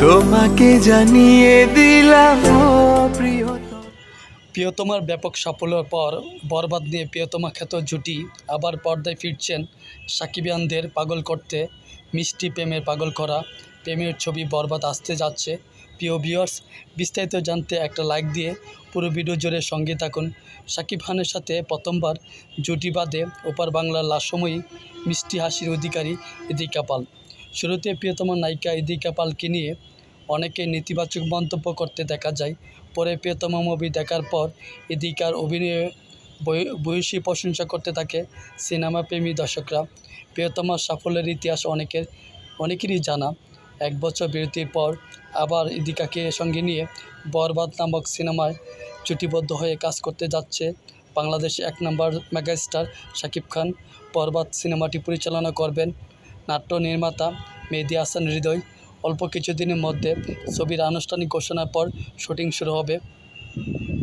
তোমাকে জানিয়ে দিলাম ও প্রিয়তমার ব্যাপক সাফল্যের পর বরবাদ নিয়ে প্রিয়তমা খ্যাত জুটি আবার পর্দায় ফিরছেন। সাকিবিয়ানদের পাগল করতে মিষ্টি প্রেমের পাগল করা প্রেমের ছবি বরবাদ আসতে যাচ্ছে। প্রিয় ভিউয়ার্স, বিস্তারিত জানতে একটা লাইক দিয়ে পুরো ভিডিও জুড়ে সঙ্গে থাকুন। শাকিব খানের সাথে প্রথমবার জুটি বাঁধে ওপার বাংলার লাস্যময়ী মিষ্টি হাসির অধিকারী ইদিকা পাল। শুরুতে প্রিয়তমা নায়িকা ইদিকা পালকে নিয়ে অনেকে নেতিবাচক মন্তব্য করতে দেখা যায়। পরে প্রিয়তমা মুভি দেখার পর ইদিকার অভিনয়ে ভূয়সী প্রশংসা করতে থাকে সিনেমাপ্রেমী দর্শকরা। প্রিয়তমার সাফল্যের ইতিহাস অনেকেরই জানা। 1 বছর বিরতির পর আবার ইদিকাকে সঙ্গে নিয়ে বরবাদ নামক সিনেমায় জুটিবদ্ধ হয়ে কাজ করতে যাচ্ছে বাংলাদেশের 1 নম্বর মেগাস্টার শাকিব খান। বরবাদ সিনেমাটি পরিচালনা করবেন নাট্য নির্মাতা মেহেদী হাসান হৃদয়। অল্প কিছুদিনের মধ্যে ছবির আনুষ্ঠানিক ঘোষণার পর শুটিং শুরু হবে।